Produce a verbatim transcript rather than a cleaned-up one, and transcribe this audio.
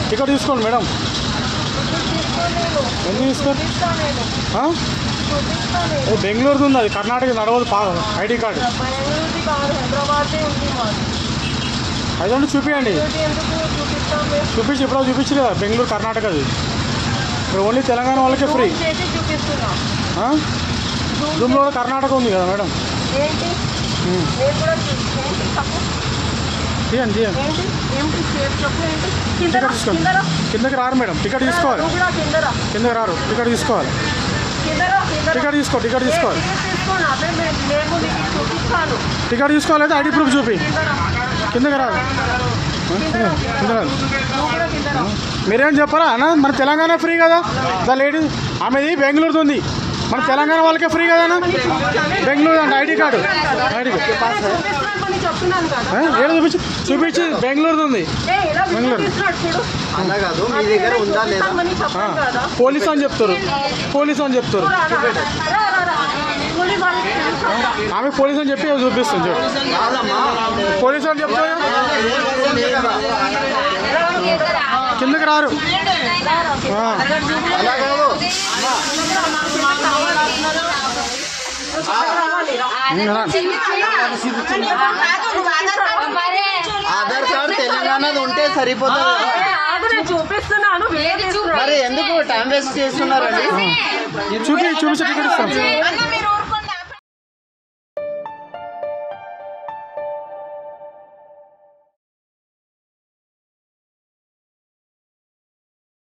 Ticket తీసుకోండి madam. ఎందుకు తీసుకోండి? బెంగళూరుది ఉంది, అది కర్ణాటక నడవదు. ఐడి కార్డు అదంటే చూపించండి. చూపించి ఇప్పుడు చూపించలేదు కదా, బెంగళూరు కర్ణాటకది. ఇక్కడ ఓన్లీ తెలంగాణ వాళ్ళకే ఫ్రీ. జూమ్లో కూడా కర్ణాటక ఉంది కదా మేడం. తీయండి తీయండి. టికెట్ తీసుకోండి. కిందకి రారు మేడం, టికెట్ తీసుకోవాలి. కిందకి రారు, టికెట్ తీసుకోవాలి. టికెట్ తీసుకో టికెట్ తీసుకోవాలి టికెట్ తీసుకోవాలి. అయితే ఐడి ప్రూఫ్ చూపి. కిందకి రాదు, కింద రాదు. మీరేం చెప్పరా అన్న? మన తెలంగాణ ఫ్రీ కదా. ద లేడీ ఆమెది బెంగళూరుది ఉంది, మన తెలంగాణ వాళ్ళకే ఫ్రీ కదా అన్న. బెంగళూరు అంటే ఐడి కార్డు. ఐడి ఏదో చూపించి చూపించి బెంగళూరుది ఉంది. బెంగళూరు పోలీసు అని చెప్తారు, పోలీసు అని చెప్తారు. ఆమె పోలీసు అని చెప్పి చూపిస్తుంది చూడు. పోలీసు అని చెప్తారు, కిందకి రారు. ఆధార్ కార్డు తెలంగాణది ఉంటే సరిపోతుంది. చూపిస్తున్నాను, మరి ఎందుకు టైం వేస్ట్ చేస్తున్నారండి? చూపి చూపించి టికెట్ ఇస్తాం.